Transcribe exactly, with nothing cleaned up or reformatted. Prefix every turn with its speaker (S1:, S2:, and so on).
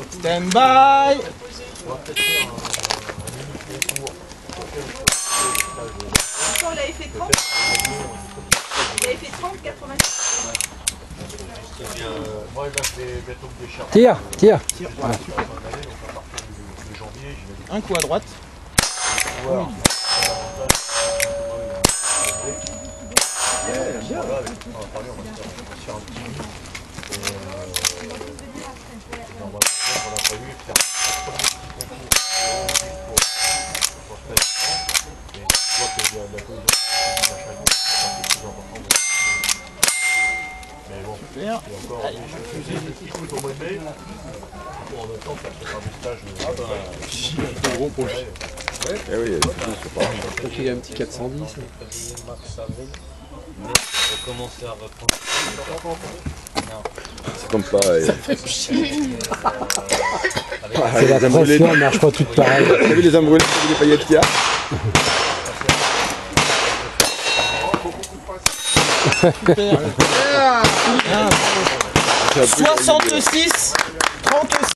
S1: Stand by.
S2: Quand il avait fait trente, il avait fait trente, quatre-vingt-six.
S3: Tire, tire.
S1: Voilà. Un coup à droite. Super.
S4: C'est gros pour lui. Eh oui, quand il y a un petit quatre cent dix.
S5: Recommencer à reprendre.
S4: Ça tombe pas. Et...
S3: C'est la pression, elle marche pas toute pareille.
S4: T'as vu les embrunés, t'as vu les paillettes qu'il y a?
S1: Super. soixante-six, trente-six.